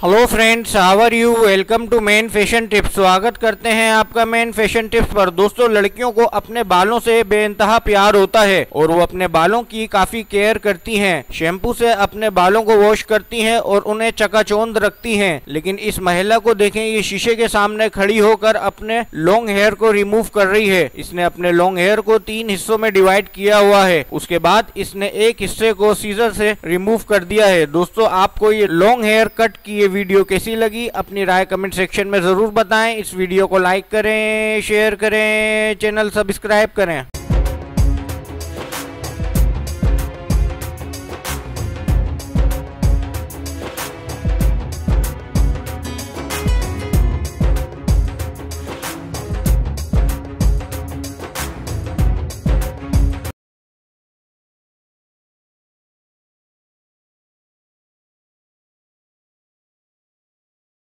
Hello friends, how are you. Welcome to men fashion tips. स्वागत करते हैं आपका मेन फैशन टिप्स पर। दोस्तों, लड़कियों को अपने बालों से बेइंतहा प्यार होता है और वो अपने बालों की काफी केयर करती हैं। शैम्पू से अपने बालों को वॉश करती हैं और उन्हें चकाचौंध रखती हैं। लेकिन इस महिला को देखें, ये शीशे के सामने खड़ी होकर अपने लॉन्ग हेयर को रिमूव कर रही है। इसने अपने लॉन्ग हेयर को 3 हिस्सों में डिवाइड किया हुआ है। उसके बाद इसने एक हिस्से को सीजर से रिमूव कर दिया है। दोस्तों, आपको ये लॉन्ग हेयर कट की वीडियो कैसी लगी, अपनी राय कमेंट सेक्शन में जरूर बताएं। इस वीडियो को लाइक करें, शेयर करें, चैनल सब्सक्राइब करें।